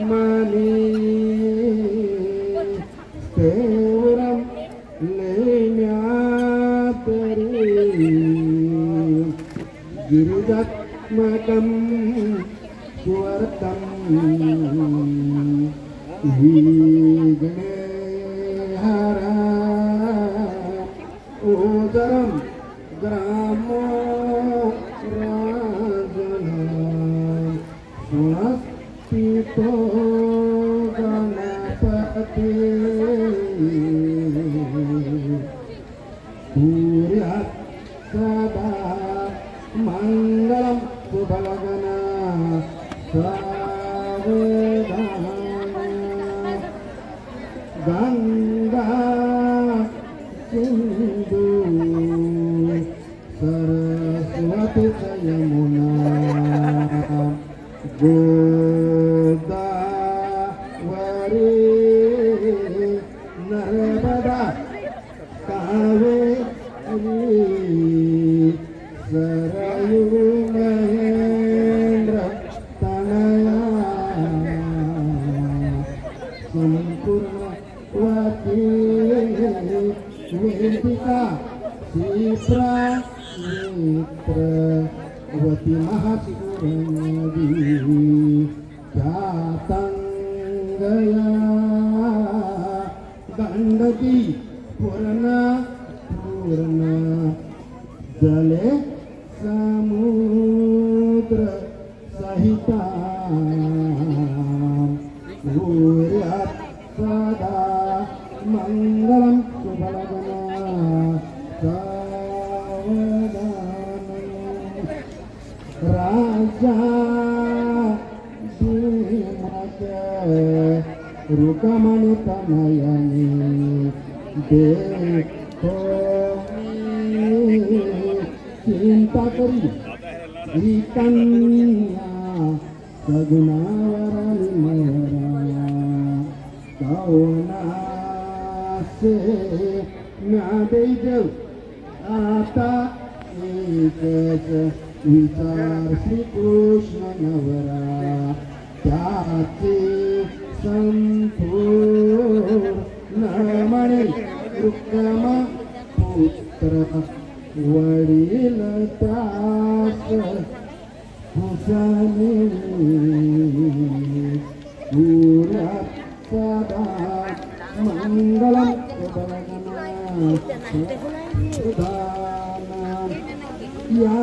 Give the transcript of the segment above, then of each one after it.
mani stevaram lenyatari girijatmakam swartam vignehara udaram gramo rajanam swastito ganapati Puryat sada mangalam subhalagana savedana Ganga Sindhu Saraswati Yamuna Godavari Narmada Kaveri Sarayu Mahendra Tanaya Sampurna Wati Vedika Sipra Mitra Wati Mahasuradi Jatangaya Gandaki Purna Purna Jale Samudra Sahita Puryat sada mangalam subhalagana savedana raja dimake rukamani tanayani dekho cinta kari ikanya sagunawarani mera kauna se nadejo आता एकच विचार श्री कृष्ण नवरा त्याचे संपूर्ण म्हणे रुक्म पुत्र वडील त्यास हुशाने पुऱ्यात सदा मंगलम या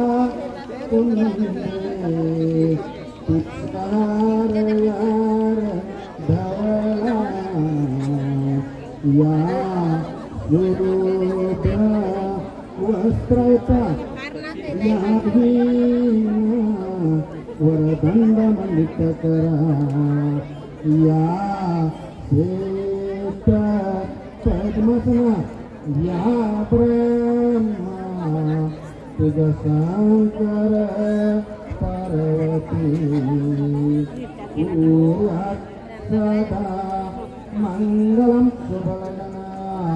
पुण्य पुष्कार यार धवला या विरोध वस्त्रता या वरदंड मंडित करा या श्वेत पद्मसना या ब्रह्मा तुझ शंकर पार्वती पूर्यात सदा मंगलम शुभलगना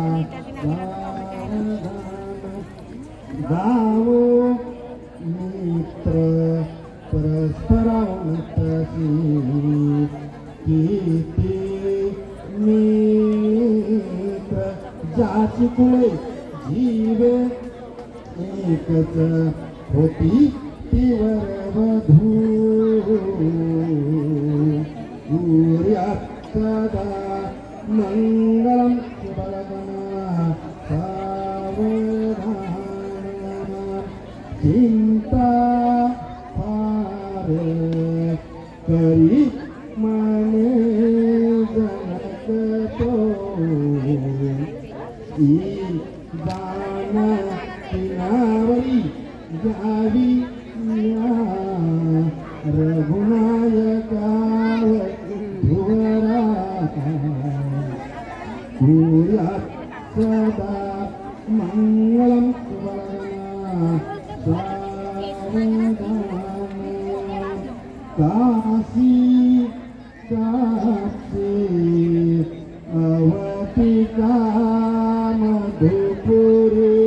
गावो मित्र परस्परावनतसी कीर्ती मित्र जाची कुळे जीवे एकच होती तीवर वधू पूर्यात सदा मंगलम शुभलगना सावधान चिंता फार करी माने जनकतो दाना किनावरी जावी या रघुनायकाव धुवरा पूर्यात सदा मंगलम शुभलगना सावधान काशी काशी अवतिका मधुपुरी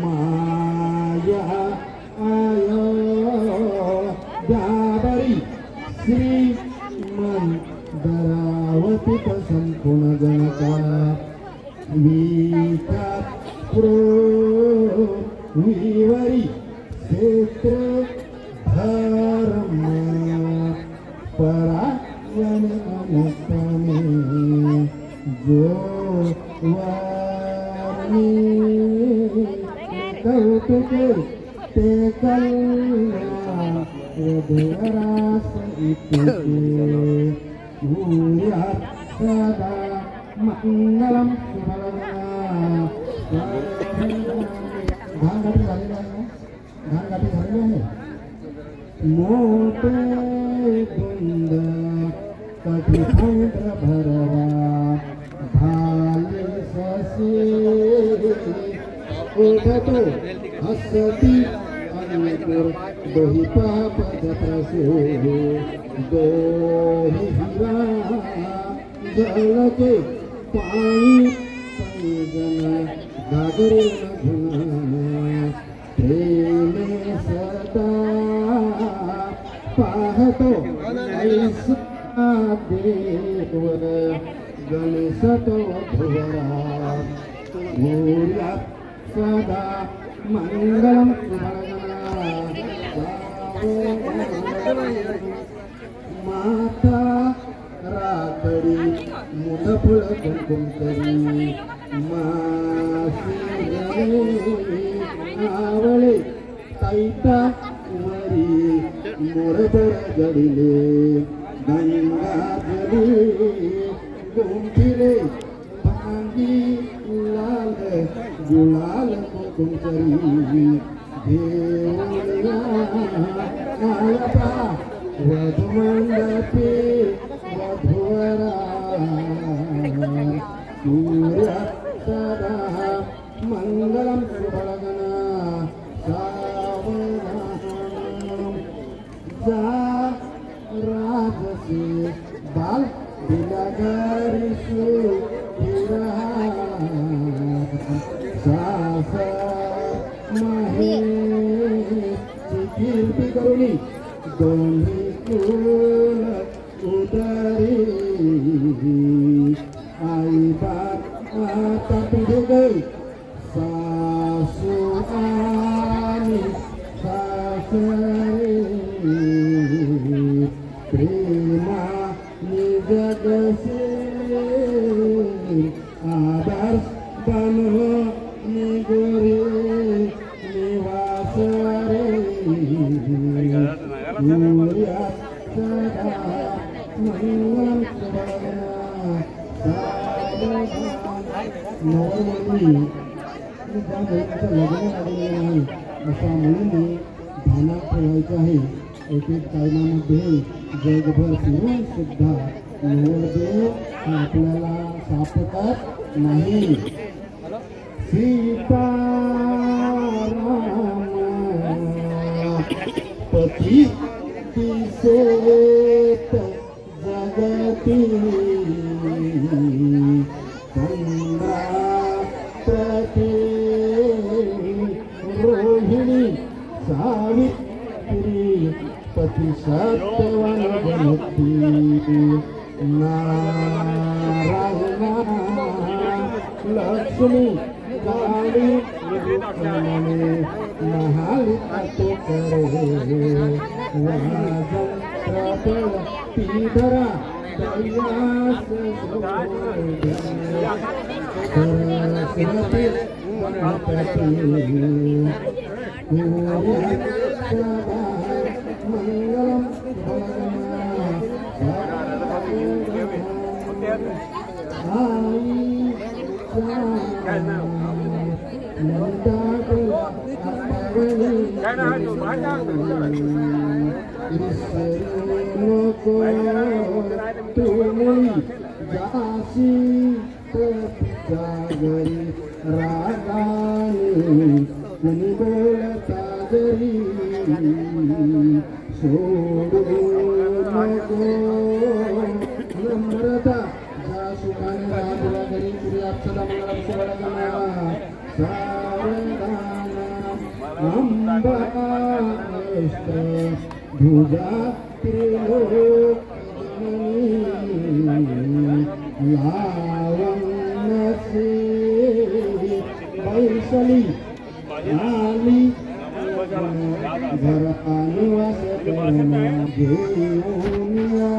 माया आयो जाबरी श्रीमंदरावती संपूर्ण जनता विचार विवरी क्षेत्र धर्म परायण मुक्तमे जो वाणी कौतुक ते कल्याण हृदयरास इत्युक्ते भूयात् सदा मंगलम मोटे कुंद कटिसमुद्र भरवा भाले ससे उठतो हसती अनुकुर दोही पापद प्रसो दोही हिरा जलके पाणी पैजन घागरे घुना प्रेमे सदा पाहतो ऐसा देवर गणेशतो धुवरा भूयात् सदा मंगलम माता रातडी मुदफुल कुंकुमकरी मासी आवळे ताईता वरी मोरबर गडिले गंगा जली गोंठिले भांगी लाल गुलाल कुंकुमकरी देवळा आळपा वधुमंडपे वधुवरा सूर्य सदा मंगलम सुभगना सावधानम जा राजसे बाल बिलागारिसु सास महे कीर्ती करुणी दोन्ही कुल उदरी आई बात आता पुढे गई सासू आणि सासरे प्रेमा निजगसे आदर्श बनो निगोरे निवास रे सूर्यात सदा मंगलम सुभगना नवमंगली ज्या मुलीचं लग्न लागलेलं नाही अशा मुलींनी ध्यानात ठेवायचं आहे. एक टायमामध्ये जगभर फिरून सुद्धा नवरदेव आपल्याला सापडत नाही. सीताराम पती दिसेत जगती गंगा प्रती रोहिणी सावित्री पती सत्यवान गणती नारायणा लक्ष्मी काली महालिका करे वाजन प्रबल पीधरा दयास सरस्वती गणपती मंगलम जासी जागरी रागानी कुणी बोलता जरी सोडू नको नम्रता जा सुखाने राजूला घरी प्रियात सदा मंगलम सुभगना सावधान अंबाष्ट भुजा त्रिलोक लावण्यसे बैसली आली घर निवास करणा घेऊनिया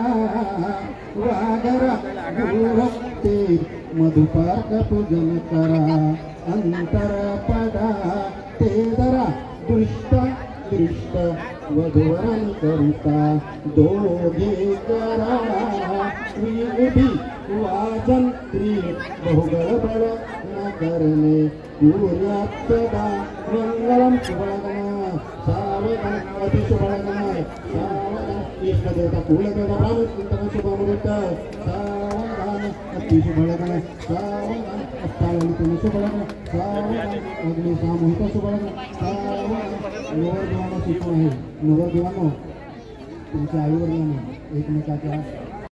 वागरा गुरुभक्ती मधुपार्क पूजन करा अंतर पडा ते जरा दुष्ट दृष्ट वधूवरण करिता दोघे करा विधी वाचन स्त्री बहुगडबड न करणे कुर्यात सदा मंगलम शुभलग्न सावधान अतिशुभलग्न सावधान इष्टदेवता कुलदेवता ब्राह्मण शुभमुहूर्त सावधान अतिशुभलग्न सावधान अष्टावलितन शुभलग्न सावधान अग्नि सामूहिक शुभलग्न सावधान नवरदेवांना सूचना आहे नवरदेवांनो तुमच्या आईवडिलांनी एकमेकाच्या